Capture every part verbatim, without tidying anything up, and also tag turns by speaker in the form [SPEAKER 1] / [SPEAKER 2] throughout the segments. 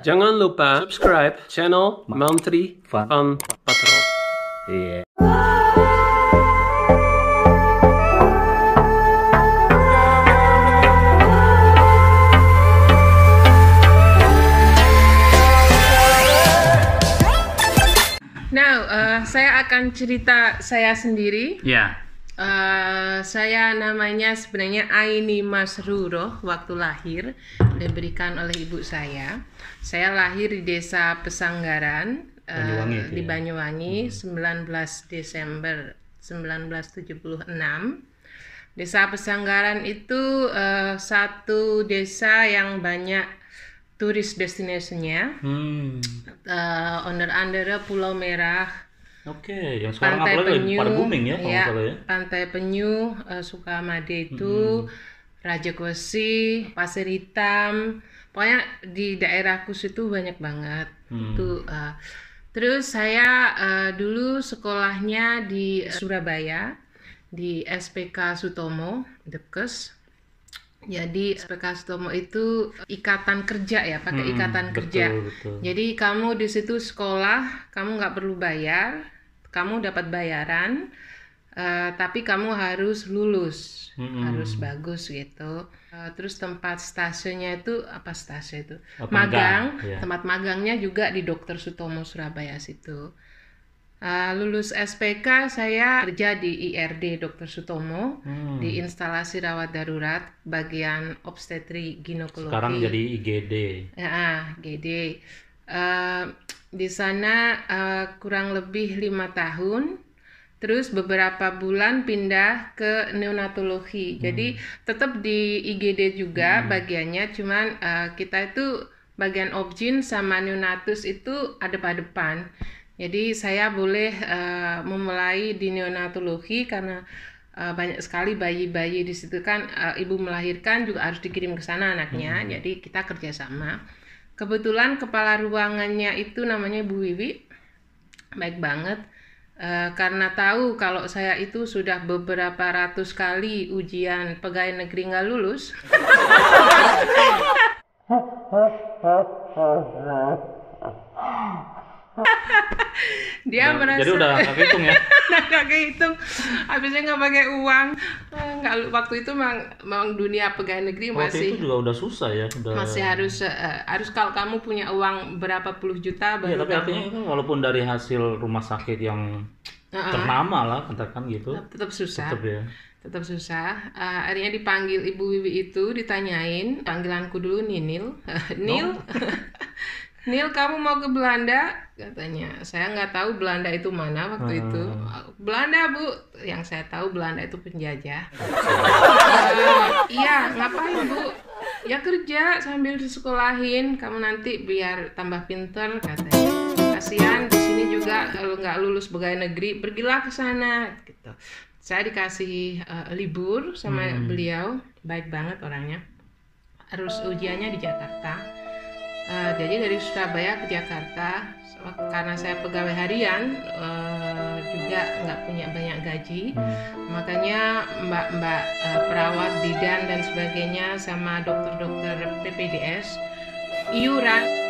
[SPEAKER 1] Jangan lupa subscribe channel Mantri
[SPEAKER 2] Fun,
[SPEAKER 1] Fun Patrol.
[SPEAKER 2] Iya.
[SPEAKER 3] Now, uh, saya akan cerita saya sendiri.
[SPEAKER 2] Ya.
[SPEAKER 3] Uh, saya namanya sebenarnya Aini Masruro. Waktu lahir diberikan oleh ibu saya. Saya lahir di desa Pesanggaran, uh,
[SPEAKER 2] Banyuwangi itu
[SPEAKER 3] di
[SPEAKER 2] ya?
[SPEAKER 3] Banyuwangi, sembilan belas Desember sembilan belas tujuh puluh enam. Desa Pesanggaran itu uh, satu desa yang banyak turis destination-nya.
[SPEAKER 2] Hmm.
[SPEAKER 3] Uh, under andere Pulau Merah,
[SPEAKER 2] Oke, yang sekarang
[SPEAKER 3] Pantai
[SPEAKER 2] apalagi
[SPEAKER 3] Penyu,
[SPEAKER 2] pada booming ya kalau
[SPEAKER 3] ya,
[SPEAKER 2] nggak salah ya.
[SPEAKER 3] Pantai Penyu, uh, Sukamade itu, Raja Kosi, Pasir Hitam, pokoknya di daerahku situ banyak banget.
[SPEAKER 2] Hmm.
[SPEAKER 3] Tuh, uh, terus saya uh, dulu sekolahnya di Surabaya di S P K Sutomo, Depkes. Jadi S P K Sutomo itu ikatan kerja ya, pakai
[SPEAKER 2] Hmm,
[SPEAKER 3] ikatan
[SPEAKER 2] betul,
[SPEAKER 3] kerja.
[SPEAKER 2] betul.
[SPEAKER 3] Jadi kamu di situ sekolah, kamu nggak perlu bayar, kamu dapat bayaran, uh, tapi kamu harus lulus,
[SPEAKER 2] Hmm.
[SPEAKER 3] harus bagus gitu. Uh, terus tempat stasiunnya itu apa stasiun itu?
[SPEAKER 2] Oh,
[SPEAKER 3] Magang,
[SPEAKER 2] magang, ya.
[SPEAKER 3] tempat magangnya juga di Dokter Sutomo Surabaya situ. Uh, lulus S P K saya kerja di I R D Dokter Sutomo,
[SPEAKER 2] Hmm.
[SPEAKER 3] di instalasi rawat darurat bagian obstetri ginekologi.
[SPEAKER 2] Sekarang jadi I G D.
[SPEAKER 3] Ya, G D. Uh, di sana uh, kurang lebih lima tahun. Terus beberapa bulan pindah ke neonatologi. Jadi tetap di I G D juga bagiannya, cuman uh, kita itu bagian obgyn sama neonatus itu ada pada depan. Jadi saya boleh uh, memulai di neonatologi karena uh, banyak sekali bayi-bayi di situ kan, uh, ibu melahirkan juga harus dikirim ke sana anaknya. Jadi kita kerjasama. Kebetulan kepala ruangannya itu namanya Bu Wiwi, baik banget. Uh, karena tahu kalau saya itu sudah beberapa ratus kali ujian pegawai negeri nggak lulus. Dia
[SPEAKER 2] Udah-
[SPEAKER 3] merasa
[SPEAKER 2] Jadi udah nggak hitung ya.
[SPEAKER 3] nggak kehitung, habisnya nggak pakai uang. Eh, nggak waktu itu memang, memang dunia pegawai negeri
[SPEAKER 2] Waktu
[SPEAKER 3] masih
[SPEAKER 2] itu juga udah susah ya. Udah...
[SPEAKER 3] masih harus eh, harus kalau kamu punya uang berapa puluh juta
[SPEAKER 2] Iya,
[SPEAKER 3] baru
[SPEAKER 2] tapi
[SPEAKER 3] kamu
[SPEAKER 2] artinya itu walaupun dari hasil rumah sakit yang
[SPEAKER 3] Uh-uh.
[SPEAKER 2] ternama lah, katakan gitu.
[SPEAKER 3] tetap susah.
[SPEAKER 2] Tetap ya.
[SPEAKER 3] Tetap susah. Uh, akhirnya dipanggil Ibu Wiwi itu, ditanyain, panggilanku dulu Ninil. Nil, Nil kamu mau ke Belanda? Katanya. Saya nggak tahu Belanda itu mana waktu
[SPEAKER 2] Hmm.
[SPEAKER 3] itu. Belanda Bu. Yang saya tahu Belanda itu penjajah. Uh, iya, ngapain Bu? Ya kerja sambil disekolahin. Kamu nanti biar tambah pinter katanya. Kasihan di sini juga kalau nggak lulus pegawai negeri, pergilah ke sana gitu. Saya dikasih uh, libur sama
[SPEAKER 2] Hmm.
[SPEAKER 3] beliau, baik banget orangnya. Harus ujiannya di Jakarta. Uh, jadi dari Surabaya ke Jakarta, so, karena saya pegawai harian uh, juga nggak punya banyak gaji,
[SPEAKER 2] Hmm.
[SPEAKER 3] makanya mbak-mbak uh, perawat bidan dan sebagainya sama dokter-dokter P P D S iuran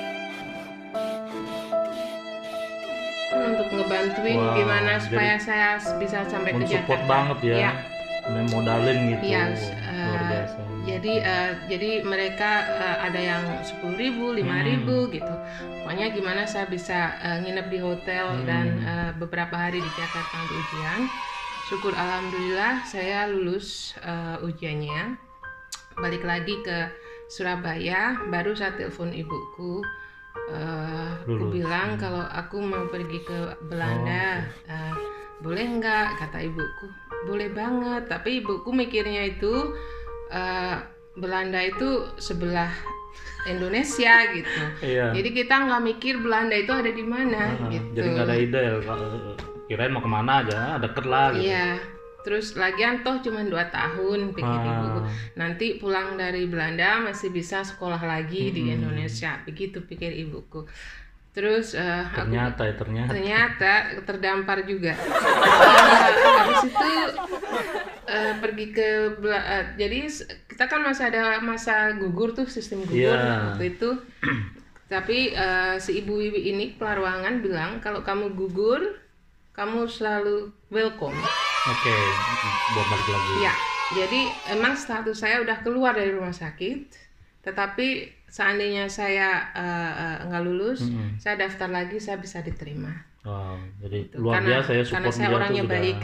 [SPEAKER 3] untuk ngebantuin
[SPEAKER 2] Wow,
[SPEAKER 3] gimana supaya
[SPEAKER 2] jadi
[SPEAKER 3] saya bisa sampai ke
[SPEAKER 2] mensupport
[SPEAKER 3] Jakarta.
[SPEAKER 2] banget ya.
[SPEAKER 3] Iya.
[SPEAKER 2] Memodalin gitu.
[SPEAKER 3] Iya,
[SPEAKER 2] Luar
[SPEAKER 3] eh,
[SPEAKER 2] biasa.
[SPEAKER 3] Jadi eh, jadi mereka eh, ada yang sepuluh ribu, lima ribu gitu. Pokoknya gimana saya bisa eh, nginep di hotel
[SPEAKER 2] Hmm.
[SPEAKER 3] dan eh, beberapa hari di Jakarta untuk ujian. Syukur alhamdulillah saya lulus eh, ujiannya. Balik lagi ke Surabaya, baru saya telepon ibuku. Eh, aku
[SPEAKER 2] Lulus.
[SPEAKER 3] bilang kalau aku mau pergi ke Belanda, eh, boleh nggak? Kata ibuku, boleh banget. Tapi ibuku mikirnya itu eh, Belanda itu sebelah Indonesia gitu.
[SPEAKER 2] Iya.
[SPEAKER 3] Jadi kita nggak mikir Belanda itu ada di mana
[SPEAKER 2] Ah,
[SPEAKER 3] gitu.
[SPEAKER 2] Jadi nggak ada ide kalau kirain mau kemana aja, deket lah gitu.
[SPEAKER 3] Iya. Terus lagian toh cuma dua tahun pikir
[SPEAKER 2] Ah.
[SPEAKER 3] ibuku. Nanti pulang dari Belanda masih bisa sekolah lagi di Indonesia. Begitu pikir ibuku. Terus eh, aku
[SPEAKER 2] Ternyata ya ternyata.
[SPEAKER 3] ternyata terdampar juga. Eh, habis itu eh, pergi ke Bela- eh, jadi s- kita kan masih ada masa gugur tuh, sistem gugur
[SPEAKER 2] Iya.
[SPEAKER 3] waktu itu. Tapi uh, si Ibu Wiwi ini kepala ruangan bilang kalau kamu gugur, kamu selalu welcome.
[SPEAKER 2] Oke, okay. Buat balik lagi.
[SPEAKER 3] Ya, jadi emang status saya udah keluar dari rumah sakit, tetapi seandainya saya uh, uh, nggak lulus, mm-hmm. saya daftar lagi, saya bisa diterima.
[SPEAKER 2] Wow, jadi
[SPEAKER 3] gitu.
[SPEAKER 2] luar
[SPEAKER 3] Karena,
[SPEAKER 2] biasa ya support
[SPEAKER 3] karena saya
[SPEAKER 2] dia
[SPEAKER 3] orangnya
[SPEAKER 2] tuh
[SPEAKER 3] baik.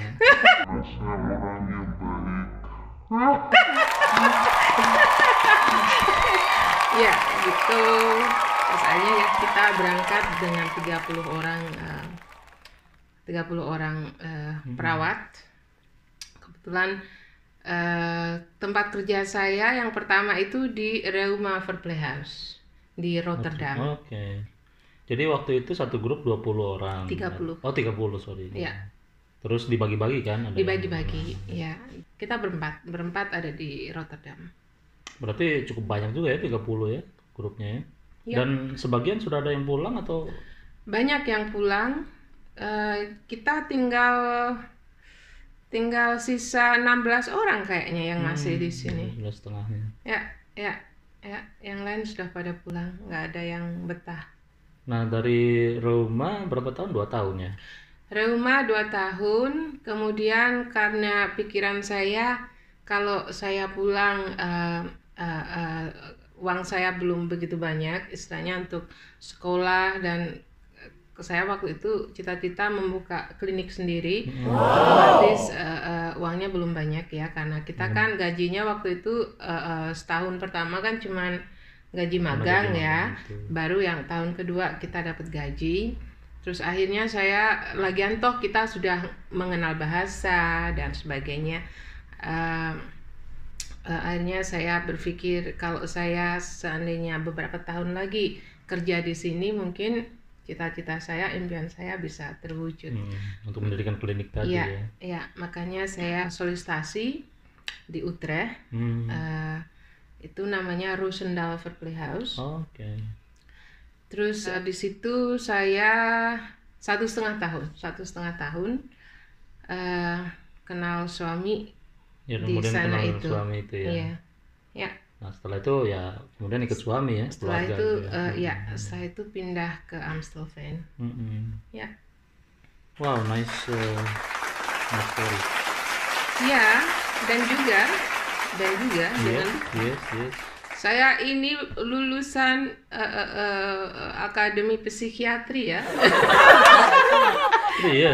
[SPEAKER 3] Ya, gitu. Misalnya ya kita berangkat dengan tiga puluh orang uh, tiga puluh orang uh, hmm. perawat. Kebetulan uh, tempat kerja saya yang pertama itu di Reuma Verpleeghuis di Rotterdam.
[SPEAKER 2] Oke. Okay. Jadi waktu itu satu grup dua puluh orang.
[SPEAKER 3] tiga puluh.
[SPEAKER 2] Oh, tiga puluh, sorry.
[SPEAKER 3] Iya.
[SPEAKER 2] Terus dibagi-bagi kan? Ada
[SPEAKER 3] dibagi-bagi, ya. Kita berempat, berempat ada di Rotterdam.
[SPEAKER 2] Berarti cukup banyak juga ya, tiga puluh ya grupnya ya? Ya. Dan sebagian sudah ada yang pulang atau?
[SPEAKER 3] Banyak yang pulang. Uh, kita tinggal tinggal sisa enam belas orang kayaknya yang masih hmm, di sini.
[SPEAKER 2] enam belas setengahnya.
[SPEAKER 3] Ya, ya, ya. Yang lain sudah pada pulang, nggak ada yang betah.
[SPEAKER 2] Nah, dari Reuma berapa tahun? Dua tahun ya?
[SPEAKER 3] Reuma dua tahun, kemudian karena pikiran saya kalau saya pulang uh, uh, uh, uang saya belum begitu banyak, istilahnya untuk sekolah, dan saya waktu itu cita-cita membuka klinik sendiri, otomatis uh, uh, uangnya belum banyak ya, karena kita kan gajinya waktu itu uh, uh, setahun pertama kan cuman gaji magang ya, baru yang tahun kedua kita dapat gaji. Terus akhirnya saya lagian toh kita sudah mengenal bahasa dan sebagainya. Uh, uh, akhirnya saya berpikir kalau saya seandainya beberapa tahun lagi kerja di sini, mungkin cita-cita saya, impian saya bisa terwujud.
[SPEAKER 2] Hmm, untuk mendirikan klinik tadi ya.
[SPEAKER 3] Ya, ya, makanya saya solicitasi di Utrecht. Hmm. Uh, itu namanya Roosendaal Verpleeghuis.
[SPEAKER 2] Oh, oke. Okay.
[SPEAKER 3] Terus uh, di situ saya satu setengah tahun, satu setengah tahun uh, kenal suami
[SPEAKER 2] ya,
[SPEAKER 3] di sana
[SPEAKER 2] kenal
[SPEAKER 3] itu.
[SPEAKER 2] Suami itu ya.
[SPEAKER 3] Iya. Ya.
[SPEAKER 2] Nah setelah itu ya kemudian ikut suami ya.
[SPEAKER 3] Setelah itu ya. Uh, ya, setelah itu pindah ke Amstelveen.
[SPEAKER 2] Mm-hmm.
[SPEAKER 3] Ya.
[SPEAKER 2] Wow, nice, uh, nice story.
[SPEAKER 3] Ya, dan juga dan juga
[SPEAKER 2] yes,
[SPEAKER 3] dengan
[SPEAKER 2] yes, yes.
[SPEAKER 3] Saya ini lulusan uh, uh, uh, akademi psikiatri ya.
[SPEAKER 2] Yes.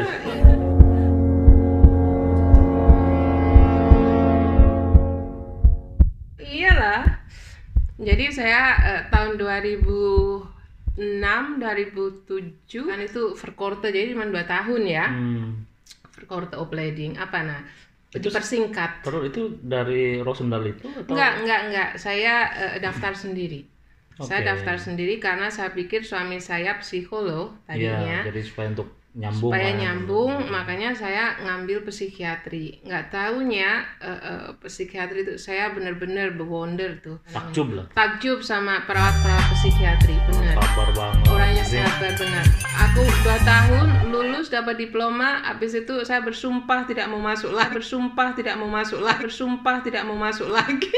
[SPEAKER 3] Iyalah. Jadi saya uh, tahun dua ribu enam, dua ribu tujuh kan itu verkorte, jadi cuma dua tahun ya. Hmm. Verkorte opleiding apa nah? Itu dipersingkat.
[SPEAKER 2] Terus itu dari Roosendaal itu atau?
[SPEAKER 3] Enggak, enggak, enggak. Saya uh, daftar sendiri. Okay. Saya daftar sendiri karena saya pikir suami saya psikolog tadinya.
[SPEAKER 2] Iya, jadi supaya untuk nyambung.
[SPEAKER 3] Supaya
[SPEAKER 2] lah,
[SPEAKER 3] nyambung,
[SPEAKER 2] gitu.
[SPEAKER 3] Makanya saya ngambil psikiatri. Enggak tahunya uh, uh, psikiatri itu saya benar-benar bewonder tuh.
[SPEAKER 2] Takjub lah.
[SPEAKER 3] Takjub sama perawat-perawat psikiatri, benar.
[SPEAKER 2] Sabar banget.
[SPEAKER 3] Orangnya sabar benar. Aku dua tahun lulus dapat diploma, habis itu saya bersumpah tidak mau masuk lagi, bersumpah tidak mau masuk lagi, bersumpah tidak mau masuk lagi.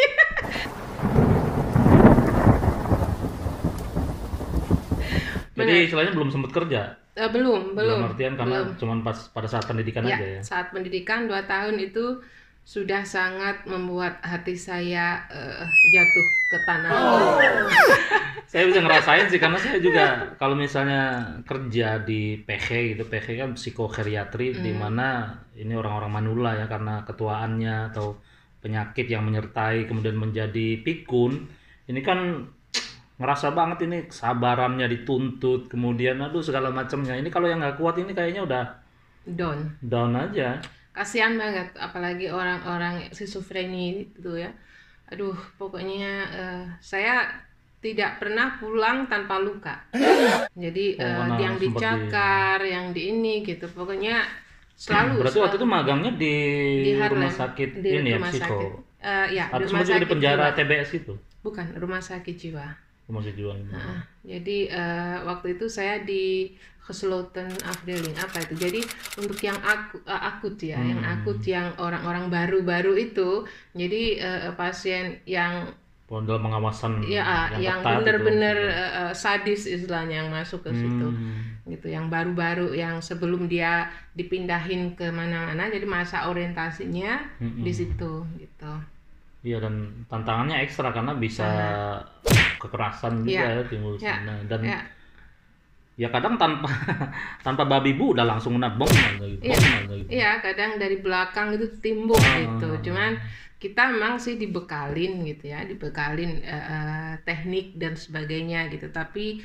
[SPEAKER 2] Jadi istilahnya belum sempat kerja?
[SPEAKER 3] Uh, belum, belum.
[SPEAKER 2] Dalam artian karena
[SPEAKER 3] belum.
[SPEAKER 2] Cuma pas pada saat pendidikan
[SPEAKER 3] ya,
[SPEAKER 2] aja ya?
[SPEAKER 3] Saat pendidikan dua tahun itu sudah sangat membuat hati saya uh, jatuh ke tanah. Oh.
[SPEAKER 2] Saya bisa ngerasain sih, karena saya juga kalau misalnya kerja di P G gitu, P G kan psikogeriatri, hmm. di mana ini orang-orang manula ya, karena ketuaannya atau penyakit yang menyertai kemudian menjadi pikun, ini kan ngerasa banget ini kesabarannya dituntut, kemudian aduh segala macamnya. Ini kalau yang nggak kuat ini kayaknya udah
[SPEAKER 3] down.
[SPEAKER 2] Down aja.
[SPEAKER 3] Kasihan banget, apalagi orang-orang schizofreni itu ya. Aduh, pokoknya uh, saya tidak pernah pulang tanpa luka. Jadi oh, uh, yang dicakar, di... yang di ini gitu. Pokoknya selalu.
[SPEAKER 2] Berarti
[SPEAKER 3] selalu.
[SPEAKER 2] Waktu itu magangnya di,
[SPEAKER 3] di
[SPEAKER 2] rumah sakit
[SPEAKER 3] di
[SPEAKER 2] ini
[SPEAKER 3] rumah
[SPEAKER 2] ya, psiko.
[SPEAKER 3] Uh, ya,
[SPEAKER 2] atau
[SPEAKER 3] rumah sakit
[SPEAKER 2] di penjara
[SPEAKER 3] jiwa.
[SPEAKER 2] T B S itu?
[SPEAKER 3] Bukan, rumah sakit jiwa.
[SPEAKER 2] Rumah sakit jiwa.
[SPEAKER 3] Nah, jadi uh, waktu itu saya di Gesloten Afdeling, apa itu? Jadi untuk yang aku, uh, akut ya, hmm. yang akut, yang orang-orang baru-baru itu, jadi uh, pasien yang
[SPEAKER 2] dalam pengawasan
[SPEAKER 3] ya
[SPEAKER 2] yang
[SPEAKER 3] yang
[SPEAKER 2] ketat itu.
[SPEAKER 3] benar-benar uh, sadis istilahnya yang masuk ke situ,
[SPEAKER 2] Hmm.
[SPEAKER 3] gitu, yang baru-baru, yang sebelum dia dipindahin ke mana-mana, jadi masa orientasinya
[SPEAKER 2] Mm-mm.
[SPEAKER 3] di situ, gitu.
[SPEAKER 2] Iya, dan tantangannya ekstra karena bisa kekerasan juga
[SPEAKER 3] Iya.
[SPEAKER 2] ya timbul di
[SPEAKER 3] Ya.
[SPEAKER 2] sana. Dan
[SPEAKER 3] Ya.
[SPEAKER 2] ya kadang tanpa tanpa babi bu udah langsung kena bom aja gitu.
[SPEAKER 3] Iya.
[SPEAKER 2] Bom aja gitu.
[SPEAKER 3] Iya, kadang dari belakang itu timbul
[SPEAKER 2] Ah.
[SPEAKER 3] gitu. Cuman kita memang sih dibekalin gitu ya, dibekalin eh, eh, teknik dan sebagainya gitu. Tapi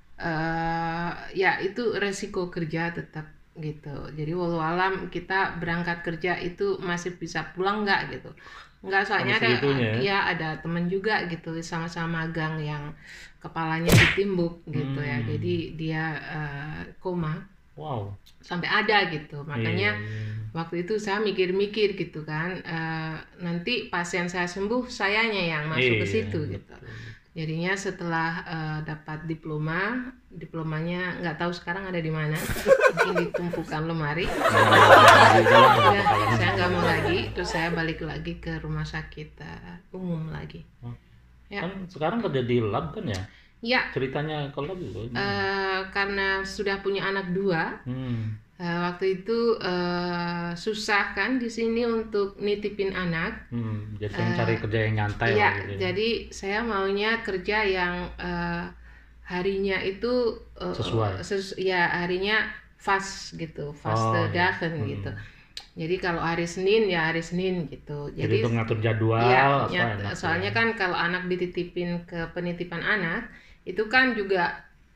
[SPEAKER 3] eh, ya itu resiko kerja tetap gitu. Jadi walau alam kita berangkat kerja itu masih bisa pulang nggak gitu. Nggak, soalnya
[SPEAKER 2] Sampai
[SPEAKER 3] ada
[SPEAKER 2] segitunya ya?
[SPEAKER 3] ya ada teman juga gitu sama-sama magang yang kepalanya ditimbuk gitu ya.
[SPEAKER 2] Hmm.
[SPEAKER 3] Jadi dia eh, koma
[SPEAKER 2] Wow.
[SPEAKER 3] sampai ada gitu. Makanya
[SPEAKER 2] Iya, iya.
[SPEAKER 3] waktu itu saya mikir-mikir gitu kan, eh, nanti pasien saya sembuh, sayanya yang masuk ke
[SPEAKER 2] Iya,
[SPEAKER 3] situ
[SPEAKER 2] betul.
[SPEAKER 3] gitu. Jadinya setelah eh, dapat diploma, diplomanya nggak tahu sekarang ada di mana, mungkin ditumpukan lemari.
[SPEAKER 2] Nah, gitu lah, nggak
[SPEAKER 3] Ya,
[SPEAKER 2] bakalan.
[SPEAKER 3] saya nggak mau lagi, terus saya balik lagi ke rumah sakit eh, umum lagi. Ya.
[SPEAKER 2] Kan sekarang kerja di lab kan ya?
[SPEAKER 3] Ya,
[SPEAKER 2] Ceritanya ke lab juga.
[SPEAKER 3] eh, karena sudah punya anak dua,
[SPEAKER 2] Hmm.
[SPEAKER 3] eh, waktu itu eh, susah kan di sini untuk nitipin anak.
[SPEAKER 2] Hmm. Jadi pengen cari kerja yang nyantai
[SPEAKER 3] Iya,
[SPEAKER 2] lah gitu.
[SPEAKER 3] jadi saya maunya kerja yang eh, harinya itu eh,
[SPEAKER 2] Sesuai.
[SPEAKER 3] ses- ya harinya fast gitu, fast
[SPEAKER 2] Oh, iya.
[SPEAKER 3] dagen
[SPEAKER 2] Hmm.
[SPEAKER 3] gitu. Jadi kalau hari Senin ya hari Senin gitu.
[SPEAKER 2] Jadi
[SPEAKER 3] Jadi
[SPEAKER 2] untuk ngatur jadwal
[SPEAKER 3] ya,
[SPEAKER 2] apa
[SPEAKER 3] nyat-
[SPEAKER 2] enak
[SPEAKER 3] soalnya
[SPEAKER 2] ya.
[SPEAKER 3] kan kalau anak dititipin ke penitipan anak itu kan juga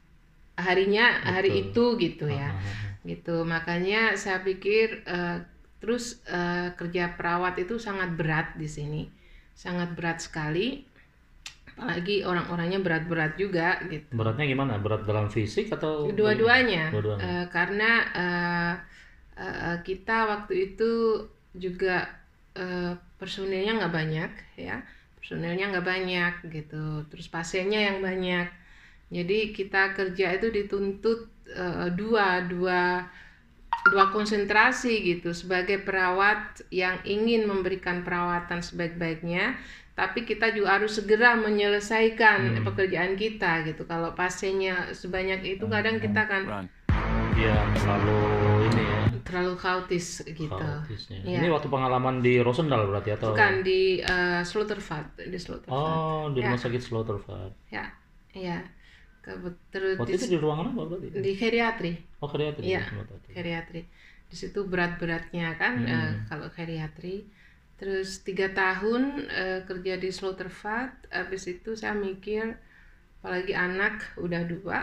[SPEAKER 3] harinya hari itu gitu ya.
[SPEAKER 2] Ah,
[SPEAKER 3] Gitu, makanya saya pikir eh, terus eh, kerja perawat itu sangat berat di sini, sangat berat sekali, apalagi orang-orangnya berat-berat juga gitu.
[SPEAKER 2] Beratnya gimana? Berat dalam fisik atau
[SPEAKER 3] Dua-duanya,
[SPEAKER 2] Dua-duanya.
[SPEAKER 3] Eh, karena eh, eh, kita waktu itu juga eh, personilnya nggak banyak ya, personilnya nggak banyak gitu, terus pasiennya yang banyak, jadi kita kerja itu dituntut eh, dua dua dua konsentrasi gitu sebagai perawat yang ingin memberikan perawatan sebaik-baiknya, tapi kita juga harus segera menyelesaikan
[SPEAKER 2] Hmm.
[SPEAKER 3] pekerjaan kita gitu. Kalau pasiennya sebanyak itu kadang kita kan
[SPEAKER 4] Run.
[SPEAKER 2] Iya, terlalu ini ya.
[SPEAKER 3] terlalu kaotis gitu.
[SPEAKER 2] Kaotisnya.
[SPEAKER 3] Iya.
[SPEAKER 2] Ini waktu pengalaman di Rosendal berarti atau?
[SPEAKER 3] Bukan di eh, Slaughterford, di Slaughterford.
[SPEAKER 2] Oh, di
[SPEAKER 3] Ya.
[SPEAKER 2] rumah sakit Slaughterford.
[SPEAKER 3] Ya, iya. Kebet- Terus
[SPEAKER 2] Waktu
[SPEAKER 3] di,
[SPEAKER 2] itu di ruangan apa berarti?
[SPEAKER 3] di geriatri.
[SPEAKER 2] Oh, geriatri.
[SPEAKER 3] Iya,
[SPEAKER 2] di rumah sakit.
[SPEAKER 3] geriatri. Di situ berat-beratnya kan
[SPEAKER 2] Hmm.
[SPEAKER 3] eh, kalau geriatri. Terus tiga tahun eh, kerja di Slaughterford. Habis itu saya mikir, apalagi anak udah dua,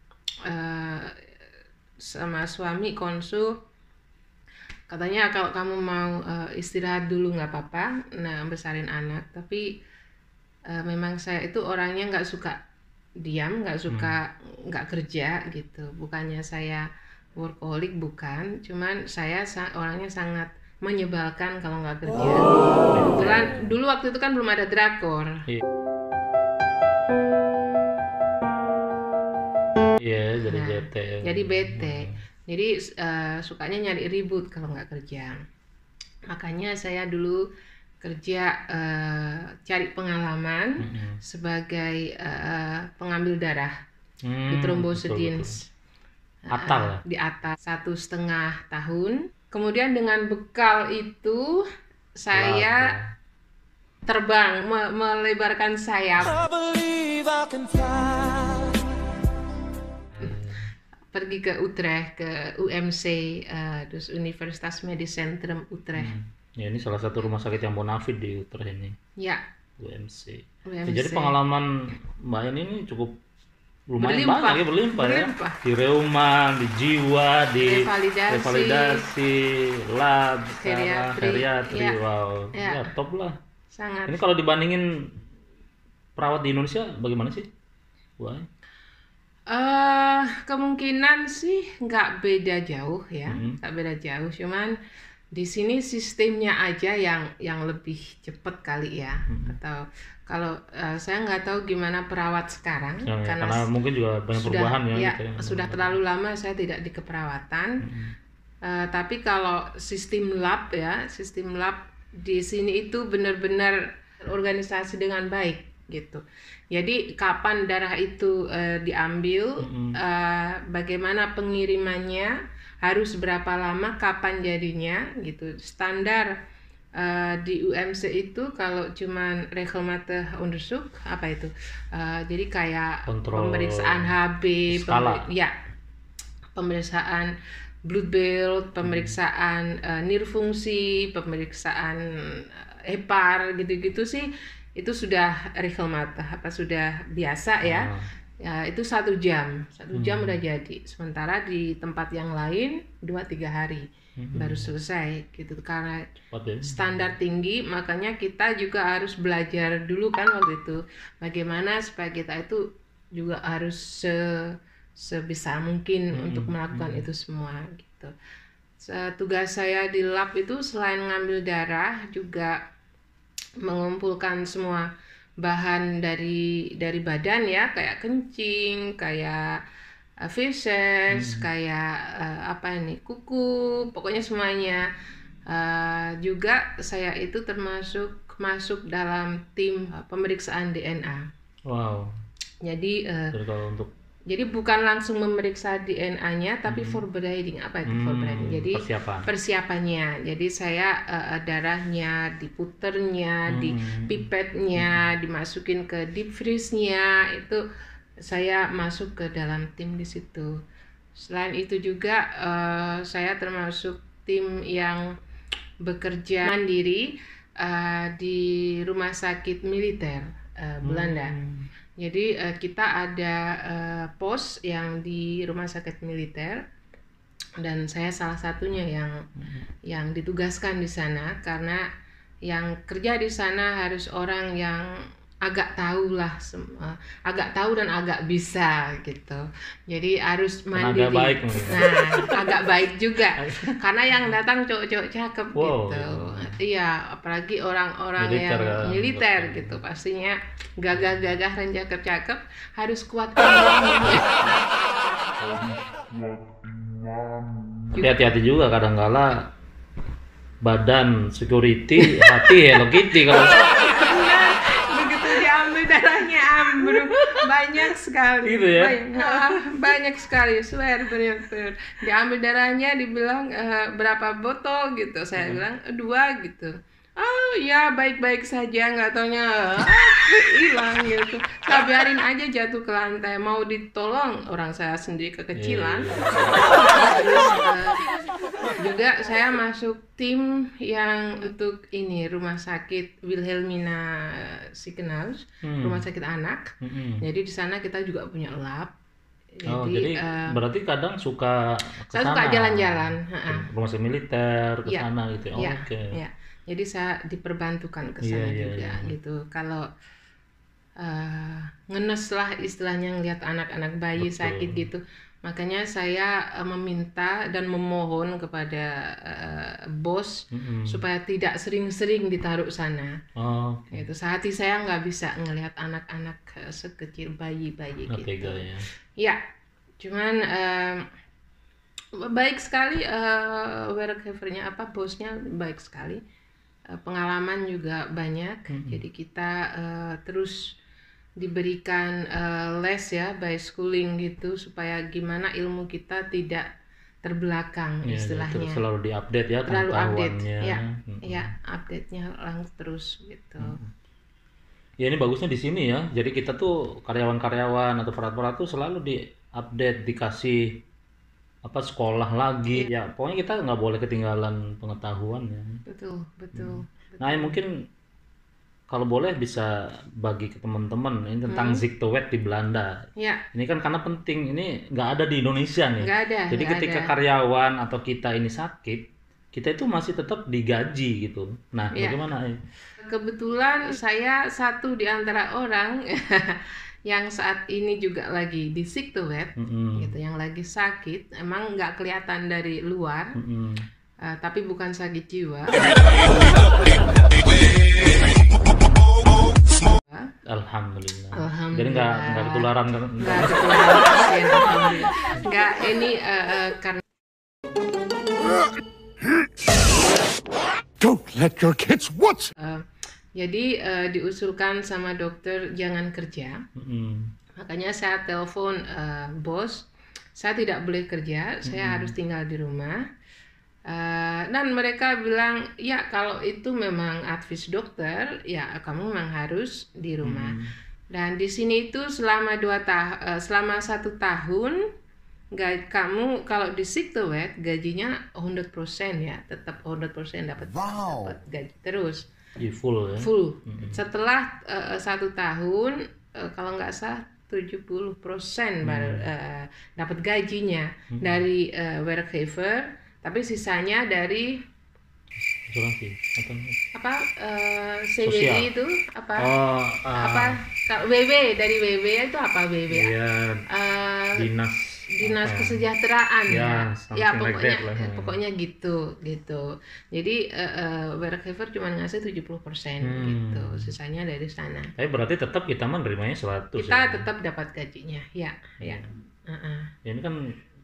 [SPEAKER 3] eh, sama suami konsul. Katanya kalau kamu mau eh, istirahat dulu nggak apa-apa, nah besarin anak. Tapi eh, memang saya itu orangnya nggak suka diam, nggak suka nggak kerja gitu. Bukannya saya workaholic, bukan, cuman saya sa- orangnya sangat menyebalkan kalau nggak kerja. Kebetulan dulu waktu itu kan belum ada drakor.
[SPEAKER 2] Iya, jadi
[SPEAKER 3] Nah,
[SPEAKER 2] bete.
[SPEAKER 3] jadi bete. Jadi eh, sukanya nyari ribut kalau nggak kerja. Makanya saya dulu kerja eh, cari pengalaman
[SPEAKER 2] Mm-mm.
[SPEAKER 3] sebagai eh, pengambil darah
[SPEAKER 2] Hmm,
[SPEAKER 3] di
[SPEAKER 2] betul,
[SPEAKER 3] trombosedins.
[SPEAKER 2] betul. Atal ya?
[SPEAKER 3] Di atas satu setengah tahun. Kemudian dengan bekal itu saya
[SPEAKER 2] Wah,
[SPEAKER 3] terbang, me- melebarkan sayap,
[SPEAKER 4] I believe I can fly.
[SPEAKER 3] pergi ke Utrecht, ke U M C, eh, terus Universitas Medisch Centrum Utrecht.
[SPEAKER 2] Hmm. Ya, ini salah satu rumah sakit yang bonafit di Utrecht ini,
[SPEAKER 3] Ya,
[SPEAKER 2] U M C.
[SPEAKER 3] U
[SPEAKER 2] Ya,
[SPEAKER 3] M C.
[SPEAKER 2] jadi pengalaman Mbak Yani ini cukup lumayan
[SPEAKER 3] Berlimpah.
[SPEAKER 2] banyak ya, berlimpah,
[SPEAKER 3] Berlimpah.
[SPEAKER 2] ya. Di reuma, di jiwa, di
[SPEAKER 3] Revalidasi.
[SPEAKER 2] revalidasi, lab,
[SPEAKER 3] Geriatri.
[SPEAKER 2] geriatri,
[SPEAKER 3] Ya.
[SPEAKER 2] wow,
[SPEAKER 3] Ya.
[SPEAKER 2] ya top lah.
[SPEAKER 3] sangat.
[SPEAKER 2] Ini kalau dibandingin perawat di Indonesia bagaimana sih? Wah,
[SPEAKER 3] Eh, kemungkinan sih nggak beda jauh ya,
[SPEAKER 2] Mhm.
[SPEAKER 3] nggak beda jauh. Cuman di sini sistemnya aja yang yang lebih cepet kali ya.
[SPEAKER 2] Mhm.
[SPEAKER 3] Atau kalau eh, saya nggak tahu gimana perawat sekarang,
[SPEAKER 2] ya, ya,
[SPEAKER 3] karena,
[SPEAKER 2] karena mungkin juga banyak
[SPEAKER 3] sudah
[SPEAKER 2] perubahan ya.
[SPEAKER 3] ya,
[SPEAKER 2] gitu ya.
[SPEAKER 3] sudah terlalu lama saya tidak di keperawatan.
[SPEAKER 2] Mhm.
[SPEAKER 3] Eh, tapi kalau sistem lab ya, sistem lab di sini itu benar-benar organisasi dengan baik. gitu. Jadi kapan darah itu uh, diambil,
[SPEAKER 2] Mm-mm.
[SPEAKER 3] uh, bagaimana pengirimannya, harus berapa lama, kapan jadinya gitu. Standar uh, di U M C itu kalau cuman regelmatig onderzoek, apa itu? Uh, jadi kayak
[SPEAKER 2] Kontrol
[SPEAKER 3] pemeriksaan H B,
[SPEAKER 2] skala.
[SPEAKER 3] pemer- ya, pemeriksaan bloedbeeld, pemeriksaan uh, nirfungsi, pemeriksaan uh, hepar gitu-gitu sih. Itu sudah regelmatig, apa sudah biasa ya.
[SPEAKER 2] Ah.
[SPEAKER 3] Ya itu satu jam, satu jam
[SPEAKER 2] Hmm.
[SPEAKER 3] udah jadi. Sementara di tempat yang lain dua tiga hari
[SPEAKER 2] Hmm.
[SPEAKER 3] baru selesai gitu. Karena
[SPEAKER 2] Cepat ya.
[SPEAKER 3] standar tinggi, makanya kita juga harus belajar dulu kan waktu itu bagaimana supaya kita itu juga harus se sebisa mungkin
[SPEAKER 2] Hmm.
[SPEAKER 3] untuk melakukan
[SPEAKER 2] Hmm.
[SPEAKER 3] itu semua gitu. Se- Tugas saya di lab itu selain ngambil darah juga mengumpulkan semua bahan dari dari badan ya, kayak kencing, kayak uh, feces,
[SPEAKER 2] Hmm.
[SPEAKER 3] kayak uh, apa ini kuku, pokoknya semuanya. Uh, juga saya itu termasuk masuk dalam tim uh, pemeriksaan D N A.
[SPEAKER 2] Wow.
[SPEAKER 3] Jadi uh,
[SPEAKER 2] Jadi kalau untuk
[SPEAKER 3] jadi bukan langsung memeriksa D N A-nya, tapi
[SPEAKER 2] Hmm.
[SPEAKER 3] voorbereiding. Apa itu
[SPEAKER 2] hmm,
[SPEAKER 3] voorbereiding? Jadi
[SPEAKER 2] persiapan.
[SPEAKER 3] persiapannya. Jadi saya uh, darahnya diputernya,
[SPEAKER 2] Hmm.
[SPEAKER 3] dipipetnya, dimasukin ke deep freeze-nya, itu saya masuk ke dalam tim di situ. Selain itu juga uh, saya termasuk tim yang bekerja mandiri uh, di rumah sakit militer uh, Belanda.
[SPEAKER 2] Hmm.
[SPEAKER 3] Jadi uh, kita ada uh, pos yang di rumah sakit militer dan saya salah satunya yang yang ditugaskan di sana karena yang kerja di sana harus orang yang agak tahu lah, sem- uh, agak tahu dan agak bisa gitu. Jadi harus mandiri.
[SPEAKER 2] Tenaga baik mungkin.
[SPEAKER 3] Nah, agak baik juga karena yang datang cowok-cowok cakep
[SPEAKER 2] Wow.
[SPEAKER 3] gitu. Iya, apalagi orang-orang
[SPEAKER 2] Militer
[SPEAKER 3] yang
[SPEAKER 2] kan,
[SPEAKER 3] militer
[SPEAKER 2] betul.
[SPEAKER 3] gitu, pastinya gagah-gagah dan cakep-cakep, harus kuat ngomongnya.
[SPEAKER 2] Tapi hati-hati juga kadang-kala badan security, hati Hello Kitty kalau
[SPEAKER 3] Benar, begitu diambil darahnya ambruk, banyak sekali.
[SPEAKER 2] Gitu ya?
[SPEAKER 3] Banyak, ah, banyak sekali, swear benar-benar. Diambil darahnya, dibilang eh, berapa botol gitu, saya bilang dua gitu. Oh ya baik-baik saja, nggak taunya ah, hilang gitu. Saya biarin aja jatuh ke lantai, mau ditolong orang saya sendiri kekecilan. Terus eh, juga saya masuk tim yang untuk ini rumah sakit Wilhelmina Ziekenhuis,
[SPEAKER 2] Hmm.
[SPEAKER 3] rumah sakit anak.
[SPEAKER 2] Mm-mm.
[SPEAKER 3] Jadi di sana kita juga punya lab.
[SPEAKER 2] Oh, jadi
[SPEAKER 3] eh,
[SPEAKER 2] berarti kadang suka ke
[SPEAKER 3] saya suka
[SPEAKER 2] sana.
[SPEAKER 3] jalan-jalan. Ha-ha.
[SPEAKER 2] Rumah sakit militer ke
[SPEAKER 3] Iya.
[SPEAKER 2] sana gitu. Oh,
[SPEAKER 3] Iya,
[SPEAKER 2] oke.
[SPEAKER 3] iya. Jadi saya diperbantukan ke
[SPEAKER 2] Iya,
[SPEAKER 3] sana
[SPEAKER 2] iya,
[SPEAKER 3] juga
[SPEAKER 2] iya.
[SPEAKER 3] gitu. Kalau eh, ngenes lah istilahnya ngelihat anak-anak bayi
[SPEAKER 2] Betul.
[SPEAKER 3] sakit gitu. Makanya saya eh, meminta dan memohon kepada eh, bos
[SPEAKER 2] Mm-mm.
[SPEAKER 3] supaya tidak sering-sering ditaruh sana.
[SPEAKER 2] Oh,
[SPEAKER 3] Gitu. Sehati saya nggak bisa ngelihat anak-anak eh, sekecil bayi-bayi
[SPEAKER 2] nggak
[SPEAKER 3] gitu.
[SPEAKER 2] tega ya.
[SPEAKER 3] Ya, cuman em, baik sekali eh werkgevernya apa bosnya baik sekali. Eh, pengalaman juga banyak.
[SPEAKER 2] Mhm.
[SPEAKER 3] Jadi kita eh, terus diberikan eh, les ya, by schooling gitu supaya gimana ilmu kita tidak terbelakang
[SPEAKER 2] Iya,
[SPEAKER 3] istilahnya.
[SPEAKER 2] terus selalu diupdate ya
[SPEAKER 3] Terlalu update.
[SPEAKER 2] pengetahuannya.
[SPEAKER 3] Ya,
[SPEAKER 2] Mm-mm.
[SPEAKER 3] ya, update-nya langsung terus gitu.
[SPEAKER 2] Ya ini bagusnya di sini ya. Jadi kita tuh karyawan-karyawan atau perawat-perawat tuh selalu diupdate, dikasih apa sekolah lagi.
[SPEAKER 3] Iya.
[SPEAKER 2] Ya pokoknya kita nggak boleh ketinggalan pengetahuan ya.
[SPEAKER 3] Betul, betul.
[SPEAKER 2] Nah ini mungkin kalau boleh bisa bagi ke teman-teman ini tentang
[SPEAKER 3] Hmm.
[SPEAKER 2] Ziektewaet di Belanda.
[SPEAKER 3] Ya,
[SPEAKER 2] Ini kan karena penting, ini nggak ada di Indonesia nih.
[SPEAKER 3] nggak ada.
[SPEAKER 2] Jadi
[SPEAKER 3] nggak
[SPEAKER 2] ketika
[SPEAKER 3] ada.
[SPEAKER 2] karyawan atau kita ini sakit, kita itu masih tetap digaji gitu. Nah,
[SPEAKER 3] Iya.
[SPEAKER 2] bagaimana? eh?
[SPEAKER 3] Kebetulan saya satu di antara orang yang saat ini juga lagi di Ziektewaet,
[SPEAKER 2] Mm-mm.
[SPEAKER 3] gitu, yang lagi sakit. Emang nggak kelihatan dari luar,
[SPEAKER 2] Mm-mm.
[SPEAKER 3] eh, tapi bukan sakit jiwa.
[SPEAKER 2] Alhamdulillah.
[SPEAKER 3] Alhamdulillah.
[SPEAKER 2] Jadi nggak nggak ketularan kan?
[SPEAKER 3] Nggak ketularan pasien, alhamdulillah. Nggak, ini eh, eh, karena
[SPEAKER 4] Don't let your kids watch.
[SPEAKER 3] eh, Jadi uh, diusulkan sama dokter jangan kerja.
[SPEAKER 2] Hmm.
[SPEAKER 3] Makanya saya telepon uh, bos, saya tidak boleh kerja, saya
[SPEAKER 2] Hmm.
[SPEAKER 3] harus tinggal di rumah. Uh, dan mereka bilang, ya kalau itu memang advice dokter, ya kamu memang harus di rumah.
[SPEAKER 2] Hmm.
[SPEAKER 3] Dan di sini itu selama dua tah uh, selama satu tahun, ga- kamu kalau di Siktowet gajinya seratus persen ya, tetap seratus persen dapat
[SPEAKER 4] Wow.
[SPEAKER 3] dapat gaji terus
[SPEAKER 2] Iya, full ya.
[SPEAKER 3] full.
[SPEAKER 2] Hmm.
[SPEAKER 3] Setelah uh, satu tahun, uh, kalau nggak salah tujuh puluh persen baru uh, dapat gajinya dari uh, werkgever. Tapi sisanya dari
[SPEAKER 2] Asuransi atau
[SPEAKER 3] apa uh, C W I
[SPEAKER 2] Sosial.
[SPEAKER 3] itu apa
[SPEAKER 2] oh ah,
[SPEAKER 3] apa kalau W W dari W W itu apa W W?
[SPEAKER 2] iya,
[SPEAKER 3] Uh,
[SPEAKER 2] dinas
[SPEAKER 3] dinas
[SPEAKER 2] apa ya?
[SPEAKER 3] kesejahteraan
[SPEAKER 2] Ya,
[SPEAKER 3] ya,
[SPEAKER 2] something
[SPEAKER 3] ya
[SPEAKER 2] like
[SPEAKER 3] pokoknya
[SPEAKER 2] that lah.
[SPEAKER 3] eh, pokoknya gitu gitu. Jadi uh, uh, werkgever cuma ngasih tujuh puluh persen
[SPEAKER 2] Hmm.
[SPEAKER 3] gitu, sisanya dari sana.
[SPEAKER 2] Tapi berarti tetap kita mah nerimanya seratus
[SPEAKER 3] Kita
[SPEAKER 2] ya.
[SPEAKER 3] tetap dapat gajinya, ya, ya. Uh-uh.
[SPEAKER 2] Ini kan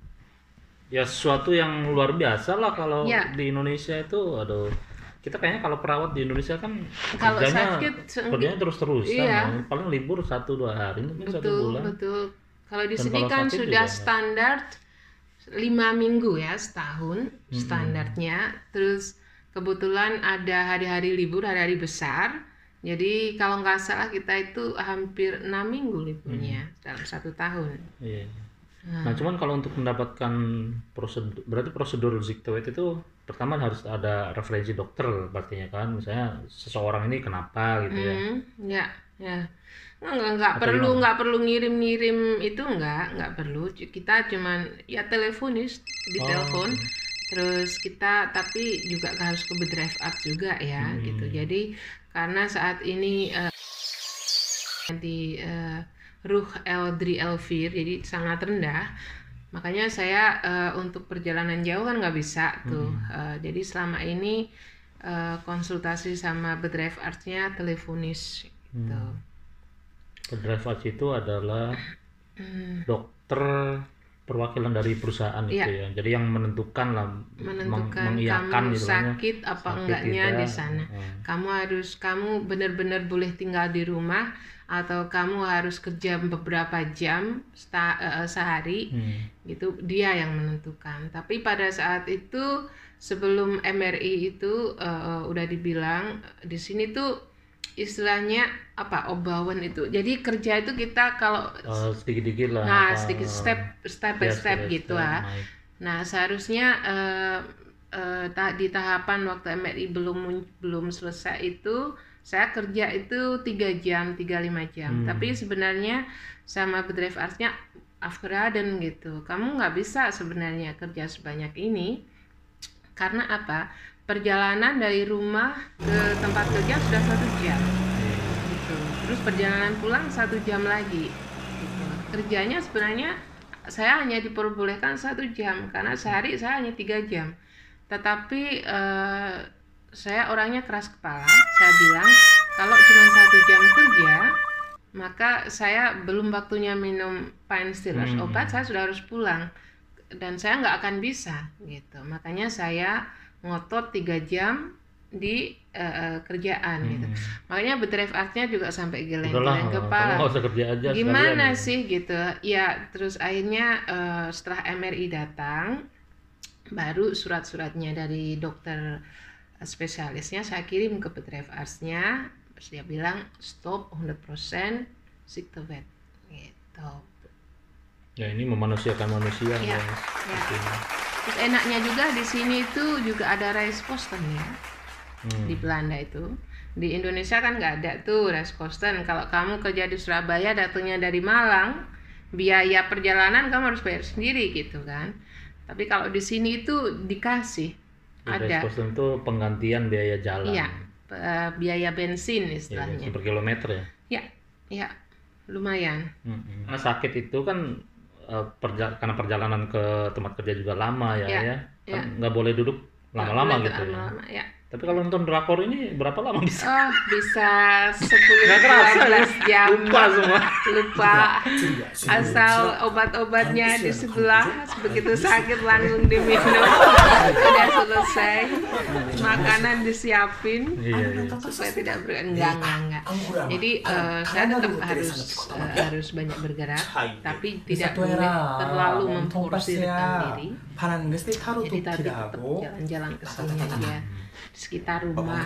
[SPEAKER 2] ya sesuatu yang luar biasa lah kalau
[SPEAKER 3] Ya.
[SPEAKER 2] di Indonesia itu. Aduh, kita kayaknya kalau perawat di Indonesia kan
[SPEAKER 3] Kalau
[SPEAKER 2] kerjanya
[SPEAKER 3] sakit, se-
[SPEAKER 2] kerjanya terus-terusan,
[SPEAKER 3] Iya.
[SPEAKER 2] paling libur satu dua hari mungkin satu
[SPEAKER 3] Betul,
[SPEAKER 2] bulan.
[SPEAKER 3] betul. Kalau di
[SPEAKER 2] Dan
[SPEAKER 3] sini
[SPEAKER 2] kalau
[SPEAKER 3] kan
[SPEAKER 2] sakit
[SPEAKER 3] sudah
[SPEAKER 2] juga
[SPEAKER 3] standar lima minggu ya setahun standarnya. Terus kebetulan ada hari-hari libur, hari-hari besar. Jadi kalau nggak salah kita itu hampir enam minggu liburnya dalam satu tahun.
[SPEAKER 2] Iya. Nah, cuman kalau untuk mendapatkan prosedur, berarti prosedur Siktowet itu pertama harus ada referensi dokter, artinya kan, misalnya seseorang ini kenapa gitu ya.
[SPEAKER 3] Hmm, ya, ya. Nggak, nggak
[SPEAKER 2] Atau
[SPEAKER 3] perlu
[SPEAKER 2] gimana?
[SPEAKER 3] nggak perlu ngirim-ngirim itu nggak nggak perlu. Kita cuman ya teleponis di
[SPEAKER 2] Oh.
[SPEAKER 3] telepon. Terus kita tapi juga harus ke Bedrijf Arts juga ya
[SPEAKER 2] Hmm.
[SPEAKER 3] gitu. Jadi karena saat ini eh, di eh, Ruh L tiga L vier jadi sangat rendah. Makanya saya eh, untuk perjalanan jauh kan nggak bisa tuh. Eh, jadi selama ini eh, konsultasi sama Bedrijf Arts-nya teleponis gitu.
[SPEAKER 2] Bedrijf Arts itu adalah
[SPEAKER 3] Hmm.
[SPEAKER 2] dokter perwakilan dari perusahaan itu
[SPEAKER 3] Iya.
[SPEAKER 2] ya. Jadi yang menentukan lah, meng-
[SPEAKER 3] Menentukan
[SPEAKER 2] mengiyakan
[SPEAKER 3] kamu
[SPEAKER 2] gitu kan ya.
[SPEAKER 3] sakit apa
[SPEAKER 2] Sakit
[SPEAKER 3] enggaknya
[SPEAKER 2] tidak.
[SPEAKER 3] di sana.
[SPEAKER 2] Hmm.
[SPEAKER 3] Kamu harus kamu benar-benar boleh tinggal di rumah atau kamu harus kerja beberapa jam sta- eh, sehari
[SPEAKER 2] Hmm.
[SPEAKER 3] gitu, dia yang menentukan. Tapi pada saat itu sebelum M R I itu eh, udah dibilang di sini tuh istilahnya apa obawan itu. Jadi kerja itu kita kalau
[SPEAKER 2] Eh, sedikit-sedikit lah.
[SPEAKER 3] nah
[SPEAKER 2] apa,
[SPEAKER 3] sedikit step step by
[SPEAKER 2] ya,
[SPEAKER 3] step
[SPEAKER 2] by
[SPEAKER 3] gitu
[SPEAKER 2] step,
[SPEAKER 3] ah.
[SPEAKER 2] naik.
[SPEAKER 3] Nah, seharusnya eh, eh, ta- di tahapan waktu M R I belum mun- belum selesai itu saya kerja itu tiga jam, tiga lima jam.
[SPEAKER 2] Hmm.
[SPEAKER 3] Tapi sebenarnya sama Bedrijf Arts-nya afgeraden gitu. Kamu nggak bisa sebenarnya kerja sebanyak ini. Karena apa? Perjalanan dari rumah ke tempat kerja sudah satu jam. Gitu. Terus perjalanan pulang satu jam lagi. Gitu. Kerjanya sebenarnya saya hanya diperbolehkan satu jam karena sehari saya hanya tiga jam. Tetapi eh, saya orangnya keras kepala. Saya bilang kalau cuma satu jam kerja, maka saya belum waktunya minum painkillers
[SPEAKER 2] Hmm.
[SPEAKER 3] obat, saya sudah harus pulang dan saya nggak akan bisa gitu. Makanya saya ngotot tiga jam di eh, eh, kerjaan gitu. Makanya Bedrijf Arts-nya juga sampai
[SPEAKER 2] Udahlah,
[SPEAKER 3] geleng-geleng
[SPEAKER 2] kamu
[SPEAKER 3] kepala.
[SPEAKER 2] nggak usah kerja aja
[SPEAKER 3] Gimana
[SPEAKER 2] sekalian.
[SPEAKER 3] sih gitu? Ya terus akhirnya eh, setelah M R I datang, baru surat-suratnya dari dokter spesialisnya saya kirim ke Bedrijf Arts-nya. Terus dia bilang stop seratus persen Siktowet gitu.
[SPEAKER 2] Ya ini memanusiakan manusia
[SPEAKER 3] Iya,
[SPEAKER 2] guys.
[SPEAKER 3] iya.
[SPEAKER 2] Di sini.
[SPEAKER 3] Terus enaknya juga di sini itu juga ada Reiskosten ya.
[SPEAKER 2] Hmm.
[SPEAKER 3] Di Belanda itu. Di Indonesia kan nggak ada tuh Reiskosten. Kalau kamu kerja di Surabaya datangnya dari Malang, biaya perjalanan kamu harus bayar sendiri gitu kan. Tapi kalau di sini itu dikasih ada
[SPEAKER 2] Reiskosten itu penggantian biaya jalan.
[SPEAKER 3] iya eh, biaya bensin
[SPEAKER 2] Ya,
[SPEAKER 3] istilahnya.
[SPEAKER 2] per kilometer ya.
[SPEAKER 3] Ya, ya lumayan.
[SPEAKER 2] Mm-mm. Karena sakit itu kan eh, perja- karena perjalanan ke tempat kerja juga lama ya
[SPEAKER 3] Ya,
[SPEAKER 2] ya.
[SPEAKER 3] ya.
[SPEAKER 2] Kan nggak boleh duduk
[SPEAKER 3] Nggak
[SPEAKER 2] lama-lama
[SPEAKER 3] boleh
[SPEAKER 2] gitu ya.
[SPEAKER 3] lama-lama, ya.
[SPEAKER 2] Tapi kalau nonton drakor ini berapa lama bisa?
[SPEAKER 3] Oh, bisa sepuluh
[SPEAKER 2] Nggak
[SPEAKER 3] dua
[SPEAKER 2] kerasa ya?
[SPEAKER 3] belas jam.
[SPEAKER 2] Lupa semua.
[SPEAKER 3] Lupa. Asal obat-obatnya di sebelah, begitu sakit langsung diminum. Udah selesai. Makanan disiapin
[SPEAKER 2] Iya, iya.
[SPEAKER 3] supaya tidak ber enggak enggak enggak. Jadi eh, saya tetap harus eh, harus banyak bergerak, tapi tidak boleh terlalu memforsirkan diri. Jadi tadi tetap jalan-jalan ke sini aja di sekitar rumah.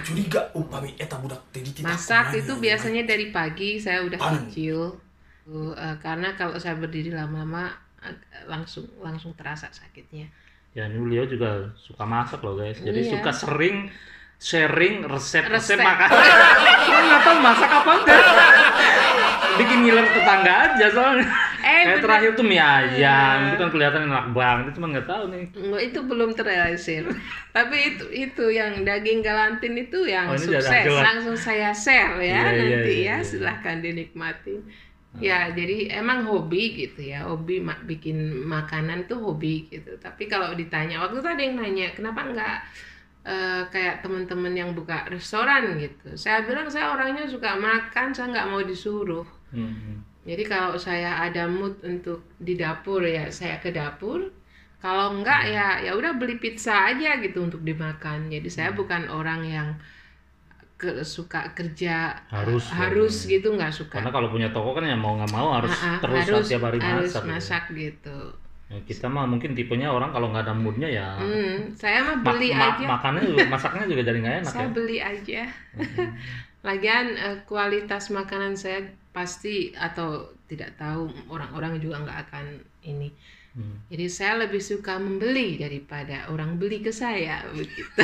[SPEAKER 3] Masak itu biasanya dari pagi, saya udah kecil. Uh, uh, karena kalau saya berdiri lama-lama uh, langsung langsung terasa sakitnya.
[SPEAKER 2] Ya ini beliau juga suka masak loh guys. Jadi
[SPEAKER 3] Iya.
[SPEAKER 2] suka sering sharing resep-resep
[SPEAKER 3] Resep.
[SPEAKER 2] makanan. Saya nggak tahu masak apa enggak. Bikin ngiler tetangga aja soalnya.
[SPEAKER 3] Eh,
[SPEAKER 2] Kayak
[SPEAKER 3] bener.
[SPEAKER 2] terakhir tuh mie ayam, itu kan kelihatan enak banget, cuma nggak tahu nih.
[SPEAKER 3] Nggak, itu belum terrealisir. Tapi itu itu yang daging galantin itu yang
[SPEAKER 2] Oh, ini
[SPEAKER 3] sukses.
[SPEAKER 2] udah-
[SPEAKER 3] Langsung saya share ya
[SPEAKER 2] Iya, iya,
[SPEAKER 3] nanti
[SPEAKER 2] iya,
[SPEAKER 3] ya,
[SPEAKER 2] iya.
[SPEAKER 3] silahkan dinikmati. Ya, jadi emang hobi gitu ya, hobi ma- bikin makanan tuh hobi gitu. Tapi kalau ditanya, waktu tadi yang nanya, kenapa nggak eh, kayak teman-teman yang buka restoran gitu? Saya bilang saya orangnya suka makan, saya nggak mau disuruh.
[SPEAKER 2] Hmm.
[SPEAKER 3] Jadi kalau saya ada mood untuk di dapur ya saya ke dapur. Kalau enggak ya ya udah beli pizza aja gitu untuk dimakan. Jadi saya bukan orang yang ke, suka kerja
[SPEAKER 2] Harus,
[SPEAKER 3] eh, harus gitu, nggak suka.
[SPEAKER 2] Karena kalau punya toko kan ya mau nggak mau harus
[SPEAKER 3] Ah, ah,
[SPEAKER 2] terus
[SPEAKER 3] harus,
[SPEAKER 2] setiap hari
[SPEAKER 3] harus
[SPEAKER 2] masak. gitu.
[SPEAKER 3] masak gitu.
[SPEAKER 2] Ya, kita mah mungkin tipenya orang kalau nggak ada moodnya ya
[SPEAKER 3] Hmm, saya mah
[SPEAKER 2] mak-
[SPEAKER 3] beli
[SPEAKER 2] ma-
[SPEAKER 3] aja.
[SPEAKER 2] makannya juga masaknya juga jadi nggak enak
[SPEAKER 3] Saya
[SPEAKER 2] ya.
[SPEAKER 3] beli aja. Lagian eh, kualitas makanan saya pasti atau tidak tahu, orang-orang juga nggak akan ini.
[SPEAKER 2] Hmm.
[SPEAKER 3] Jadi saya lebih suka membeli daripada orang beli ke saya begitu.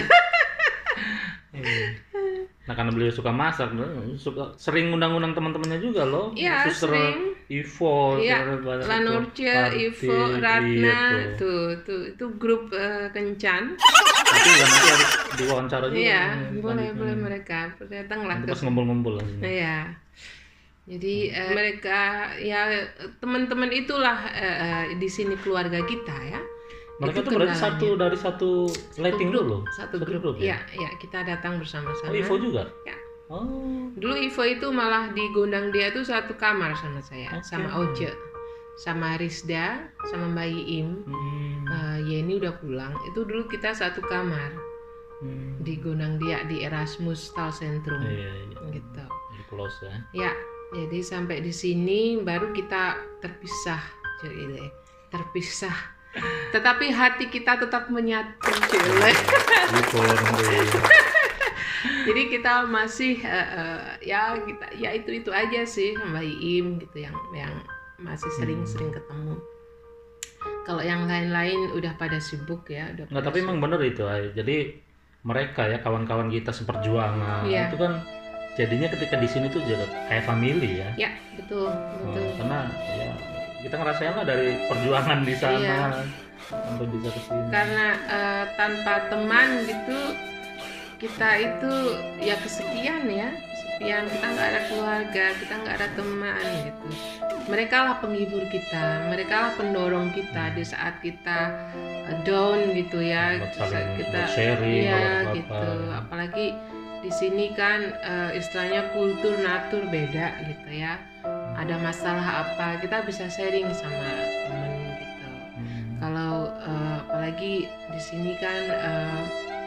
[SPEAKER 2] Iya. Nah karena beliau suka masak, suka sering undang-undang teman-temannya juga loh.
[SPEAKER 3] Iya,
[SPEAKER 2] Suster
[SPEAKER 3] sering.
[SPEAKER 2] Ivo,
[SPEAKER 3] Iya,
[SPEAKER 2] terus
[SPEAKER 3] Lanorce,
[SPEAKER 2] Parti,
[SPEAKER 3] Ivo, Ratna,
[SPEAKER 2] iya tuh.
[SPEAKER 3] tuh, tuh, itu grup eh, kencan.
[SPEAKER 2] Tapi ya nanti harus diwawancara juga.
[SPEAKER 3] Iya,
[SPEAKER 2] nih,
[SPEAKER 3] boleh,
[SPEAKER 2] lanjutnya.
[SPEAKER 3] boleh mereka datanglah
[SPEAKER 2] Nanti
[SPEAKER 3] ke
[SPEAKER 2] pas ngumpul-ngumpul lah. sini.
[SPEAKER 3] Iya. Jadi eh, mereka ya teman-teman itulah eh, eh, di sini keluarga kita ya.
[SPEAKER 2] Mereka
[SPEAKER 3] Itu
[SPEAKER 2] tuh berarti
[SPEAKER 3] kenalannya.
[SPEAKER 2] satu dari satu lighting
[SPEAKER 3] grup,
[SPEAKER 2] dulu.
[SPEAKER 3] Satu grup.
[SPEAKER 2] ya.
[SPEAKER 3] Ya, ya kita datang bersama-sama.
[SPEAKER 2] Oh, Ivo juga.
[SPEAKER 3] Ya.
[SPEAKER 2] Oh.
[SPEAKER 3] Dulu Ivo itu malah digondang dia tuh satu kamar sama saya,
[SPEAKER 2] Oke.
[SPEAKER 3] sama Oce, sama Rizda, sama Mbak Iim.
[SPEAKER 2] Hmm.
[SPEAKER 3] Eh, Yeni udah pulang. Itu dulu kita satu kamar
[SPEAKER 2] Hmm.
[SPEAKER 3] di gondang dia di Erasmus Tal Centrum.
[SPEAKER 2] Iya, iya.
[SPEAKER 3] Gitu.
[SPEAKER 2] Di close ya.
[SPEAKER 3] Ya, jadi sampai di sini baru kita terpisah, Cile. Terpisah. Tetapi hati kita tetap menyatu, Cile.
[SPEAKER 2] Ivo nanti.
[SPEAKER 3] Jadi kita masih eh, eh, ya kita ya itu itu aja sih sama Iim gitu yang yang masih sering-sering ketemu. Kalau yang lain-lain udah pada sibuk ya, udah
[SPEAKER 2] Nggak,
[SPEAKER 3] pada
[SPEAKER 2] tapi emang bener itu, Ay. Jadi mereka ya kawan-kawan kita seperjuangan
[SPEAKER 3] Iya.
[SPEAKER 2] itu kan jadinya ketika di sini tuh juga kayak family ya.
[SPEAKER 3] Ya, betul, betul.
[SPEAKER 2] Hmm, karena ya kita ngerasain lah dari perjuangan di sana
[SPEAKER 3] Iya.
[SPEAKER 2] sampai bisa ke sini.
[SPEAKER 3] Karena eh, tanpa teman gitu kita itu ya kesepian ya, kesepian, kita nggak ada keluarga, kita nggak ada teman gitu. Mereka lah penghibur kita, mereka lah pendorong kita di saat kita eh, down gitu ya,
[SPEAKER 2] Buat
[SPEAKER 3] di saat
[SPEAKER 2] saling
[SPEAKER 3] kita
[SPEAKER 2] sharing
[SPEAKER 3] ya
[SPEAKER 2] kalau apa-apa.
[SPEAKER 3] gitu. Apalagi di sini kan eh, istilahnya kultur natur beda gitu ya. Ada masalah apa kita bisa sharing sama temen gitu.
[SPEAKER 2] Hmm.
[SPEAKER 3] Kalau eh, apalagi di sini kan eh,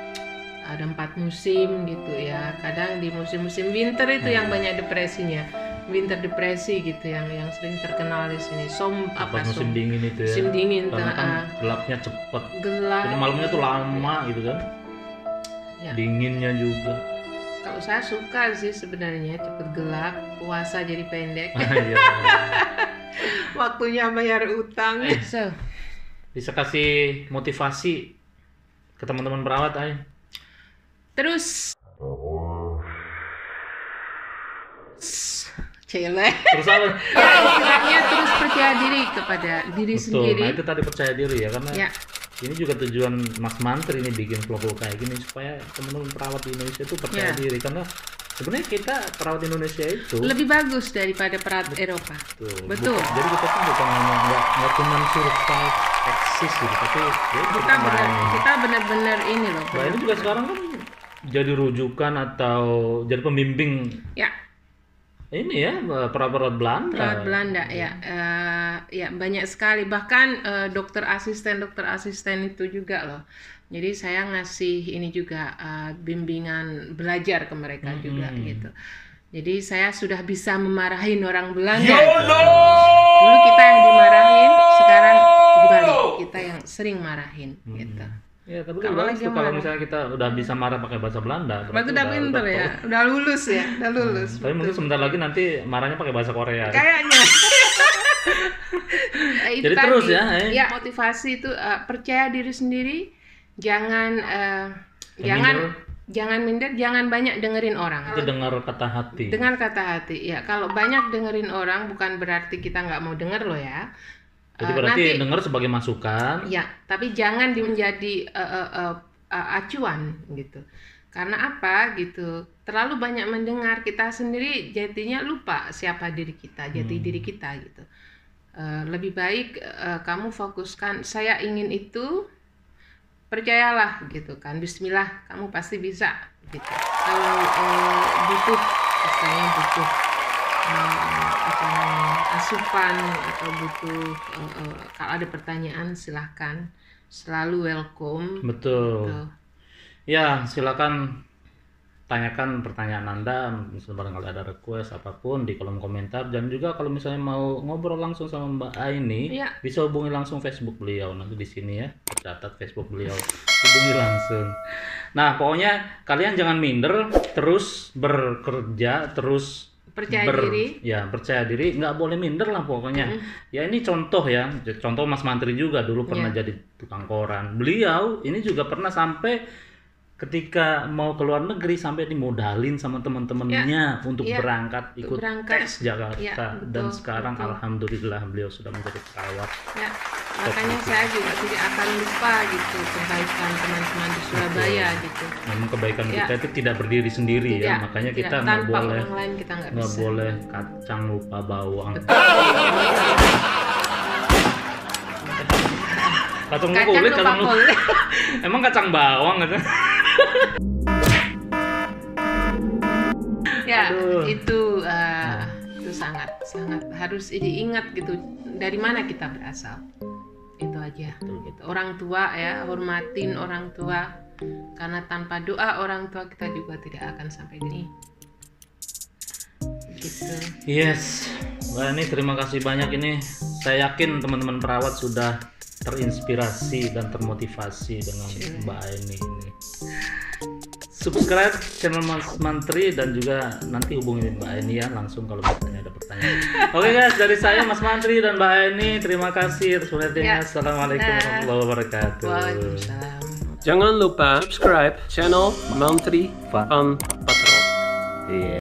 [SPEAKER 3] ada empat musim gitu ya. Kadang di musim-musim winter itu yang banyak depresinya, winter depresi gitu yang yang sering terkenal di sini. Som apa
[SPEAKER 2] Pas musim
[SPEAKER 3] som
[SPEAKER 2] dingin itu ya.
[SPEAKER 3] musim dingin tuh
[SPEAKER 2] Karena kan
[SPEAKER 3] ah,
[SPEAKER 2] gelapnya cepet.
[SPEAKER 3] gelap.
[SPEAKER 2] Jadi malamnya tuh lama gitu kan.
[SPEAKER 3] Ya.
[SPEAKER 2] Dinginnya juga.
[SPEAKER 3] Kalau saya suka sih sebenarnya cepet gelap, puasa jadi pendek,
[SPEAKER 2] Iya.
[SPEAKER 3] waktunya bayar utang. So,
[SPEAKER 2] Bisa kasih motivasi ke teman-teman perawat, Ay.
[SPEAKER 3] terus Cile.
[SPEAKER 2] Terus apa?
[SPEAKER 3] Ya istilahnya terus percaya diri kepada diri
[SPEAKER 2] Betul.
[SPEAKER 3] sendiri.
[SPEAKER 2] Nah itu tadi percaya diri ya karena
[SPEAKER 3] Ya,
[SPEAKER 2] ini juga tujuan Mas Mantri ini bikin vlog kayak gini supaya teman-teman perawat di Indonesia itu percaya
[SPEAKER 3] Ya.
[SPEAKER 2] diri karena sebenarnya kita perawat Indonesia itu
[SPEAKER 3] lebih bagus daripada perawat Eropa.
[SPEAKER 2] Betul.
[SPEAKER 3] Betul.
[SPEAKER 2] Bukan- jadi kita tuh bukan hanya nggak nggak cuma survive eksis gitu tapi ya
[SPEAKER 3] Kita
[SPEAKER 2] kita
[SPEAKER 3] benar
[SPEAKER 2] main.
[SPEAKER 3] kita benar-benar ini loh.
[SPEAKER 2] Nah ini juga sekarang kan jadi rujukan atau jadi pembimbing
[SPEAKER 3] Ya,
[SPEAKER 2] ini ya perawat Belanda.
[SPEAKER 3] perawat Belanda ya, eh, ya banyak sekali. Bahkan eh, dokter asisten dokter asisten itu juga loh. Jadi saya ngasih ini juga eh, bimbingan belajar ke mereka juga gitu. Jadi saya sudah bisa memarahin orang Belanda. Dulu kita yang dimarahin, sekarang dibalik kita yang sering marahin gitu.
[SPEAKER 2] Ya, tapi
[SPEAKER 3] Kamu
[SPEAKER 2] bagus
[SPEAKER 3] lagi
[SPEAKER 2] tuh kalau
[SPEAKER 3] marah.
[SPEAKER 2] misalnya kita udah bisa marah pakai bahasa Belanda.
[SPEAKER 3] Berarti udah pinter ya, udah lulus ya, udah lulus.
[SPEAKER 2] Tapi mungkin sebentar lagi nanti marahnya pakai bahasa Korea.
[SPEAKER 3] Kayaknya. Eh, itu
[SPEAKER 2] Jadi
[SPEAKER 3] tadi,
[SPEAKER 2] terus ya, eh.
[SPEAKER 3] ya motivasi itu eh, percaya diri sendiri, jangan eh,
[SPEAKER 2] Jangan
[SPEAKER 3] jangan
[SPEAKER 2] minder.
[SPEAKER 3] jangan minder, jangan banyak dengerin orang.
[SPEAKER 2] Itu dengar kata hati.
[SPEAKER 3] Dengar kata hati, ya kalau banyak dengerin orang bukan berarti kita nggak mau denger loh ya.
[SPEAKER 2] Jadi
[SPEAKER 3] Eh,
[SPEAKER 2] berarti
[SPEAKER 3] nanti-
[SPEAKER 2] dengar sebagai masukan.
[SPEAKER 3] Ya, tapi jangan di- menjadi eh, eh, eh, eh, acuan gitu. Karena apa gitu? Terlalu banyak mendengar, kita sendiri jadinya lupa siapa diri kita, jati diri kita gitu. Eh, lebih baik eh, kamu fokuskan saya ingin itu, percayalah gitu kan. Bismillah, kamu pasti bisa gitu. Kalau eh, butuh, misalnya butuh eh, apa namanya, asupan atau butuh eh, eh, kalau ada pertanyaan silahkan, selalu welcome.
[SPEAKER 2] Betul.
[SPEAKER 3] Gitu.
[SPEAKER 2] Ya, silakan tanyakan pertanyaan Anda, misalnya barangkali ada request apapun di kolom komentar, dan juga kalau misalnya mau ngobrol langsung sama Mbak Aini,
[SPEAKER 3] Iya.
[SPEAKER 2] bisa hubungi langsung Facebook beliau nanti di sini ya, catat Facebook beliau, hubungi langsung. Nah, pokoknya kalian jangan minder, terus bekerja, terus
[SPEAKER 3] Percaya
[SPEAKER 2] ber-
[SPEAKER 3] diri.
[SPEAKER 2] ya percaya diri, nggak boleh minder lah pokoknya. Ya ini contoh ya, contoh Mas Mantri juga dulu pernah
[SPEAKER 3] Iya.
[SPEAKER 2] jadi tukang koran. Beliau ini juga pernah sampai ketika mau ke luar negeri sampai dimodalin sama teman-temannya untuk
[SPEAKER 3] Iya.
[SPEAKER 2] berangkat
[SPEAKER 3] Untuk
[SPEAKER 2] ikut
[SPEAKER 3] berangkat.
[SPEAKER 2] tes Jakarta.
[SPEAKER 3] Iya, betul,
[SPEAKER 2] Dan sekarang
[SPEAKER 3] betul.
[SPEAKER 2] alhamdulillah beliau sudah menjadi perawat.
[SPEAKER 3] Ya, makanya saya juga tidak akan lupa gitu kebaikan teman-teman di Surabaya gitu.
[SPEAKER 2] Memang kebaikan
[SPEAKER 3] Ya.
[SPEAKER 2] kita itu tidak berdiri sendiri ya,
[SPEAKER 3] Tidak,
[SPEAKER 2] makanya
[SPEAKER 3] tidak.
[SPEAKER 2] kita nggak
[SPEAKER 3] Tanpa
[SPEAKER 2] boleh
[SPEAKER 3] orang lain kita nggak
[SPEAKER 2] nggak
[SPEAKER 3] bisa.
[SPEAKER 2] boleh kacang lupa bawang. Kacang lupa
[SPEAKER 3] Kacang
[SPEAKER 2] kulit,
[SPEAKER 3] lupa
[SPEAKER 2] kacang lupa.
[SPEAKER 3] kulit.
[SPEAKER 2] Emang kacang bawang gitu.
[SPEAKER 3] Ya,
[SPEAKER 2] Aduh.
[SPEAKER 3] itu eh, itu sangat sangat harus diingat gitu dari mana kita berasal. Itu aja gitu. Orang tua ya, hormatin orang tua karena tanpa doa orang tua kita juga tidak akan sampai gini. Gitu.
[SPEAKER 2] Yes, Mbak Ani terima kasih banyak ini. Saya yakin teman-teman perawat sudah terinspirasi dan termotivasi dengan Mbak Ani ini. Subscribe channel Mas Mantri dan juga nanti hubungin Mbak Ani ya langsung kalau misalnya ada pertanyaan. Oke guys, dari saya Mas Mantri dan Mbak Ani terima kasih atas perhatiannya.
[SPEAKER 3] Ya.
[SPEAKER 2] Assalamualaikum
[SPEAKER 3] Nah.
[SPEAKER 2] warahmatullahi wabarakatuh.
[SPEAKER 3] Waalaikumsalam.
[SPEAKER 1] Jangan lupa subscribe channel Mantri van Patrol.
[SPEAKER 2] Iya.